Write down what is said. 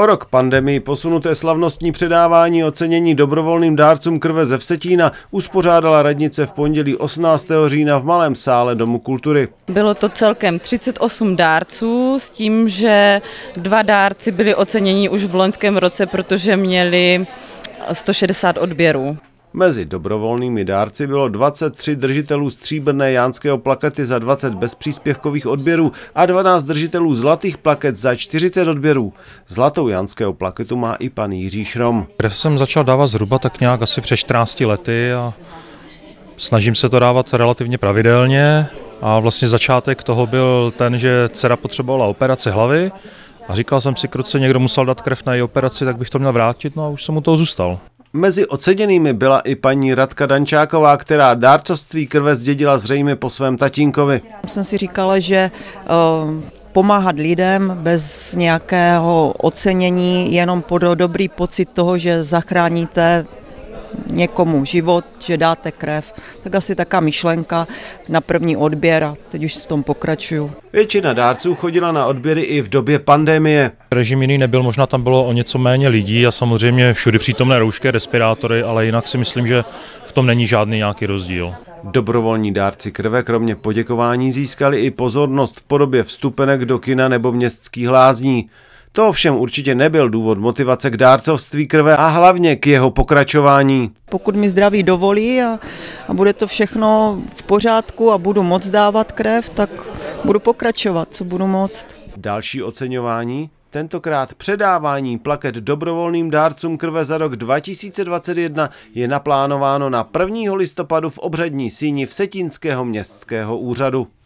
O rok pandemii posunuté slavnostní předávání ocenění dobrovolným dárcům krve ze Vsetína uspořádala radnice v pondělí 18. října v malém sále Domu kultury. Bylo to celkem 38 dárců s tím, že 2 dárci byli oceněni už v loňském roce, protože měli 160 odběrů. Mezi dobrovolnými dárci bylo 23 držitelů stříbrné jánské plakety za 20 bezpříspěvkových odběrů a 12 držitelů zlatých plaket za 40 odběrů. Zlatou jánského plaketu má i pan Jiří Šrom. Krev jsem začal dávat zhruba tak nějak asi před 14 lety a snažím se to dávat relativně pravidelně. A vlastně začátek toho byl ten, že dcera potřebovala operaci hlavy a říkal jsem si, kruce někdo musel dát krev na její operaci, tak bych to měl vrátit, no a už jsem u toho zůstal. Mezi oceněnými byla i paní Radka Dančáková, která dárcovství krve zdědila zřejmě po svém tatínkovi. Jsem si říkala, že pomáhat lidem bez nějakého ocenění, jenom po dobrý pocit toho, že zachráníte někomu život, že dáte krev, tak asi taká myšlenka na první odběr a teď už v tom pokračuju. Většina dárců chodila na odběry i v době pandemie. Režim jiný nebyl, možná tam bylo o něco méně lidí a samozřejmě všude přítomné roušky, respirátory, ale jinak si myslím, že v tom není žádný nějaký rozdíl. Dobrovolní dárci krve kromě poděkování získali i pozornost v podobě vstupenek do kina nebo městských lázní. To ovšem určitě nebyl důvod motivace k dárcovství krve a hlavně k jeho pokračování. Pokud mi zdraví dovolí a bude to všechno v pořádku a budu moct dávat krev, tak budu pokračovat, co budu moct. Další oceňování, tentokrát předávání plaket dobrovolným dárcům krve za rok 2021 je naplánováno na 1. listopadu v obřadní síni Vsetínského městského úřadu.